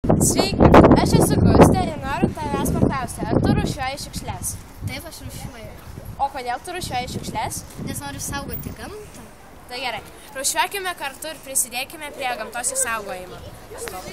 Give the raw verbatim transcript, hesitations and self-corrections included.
Sveiki, aš esu Gustė ir noriu tavęs paklausti, ar tu rūšiuoji šiukšles? Taip, aš rūšiuoju. O kodėl tu rūšiuoji šiukšles? Nes noriu saugoti gamtą. Tai gerai, rūšiuokime kartu ir prisidėkime prie gamtos išsaugojimo.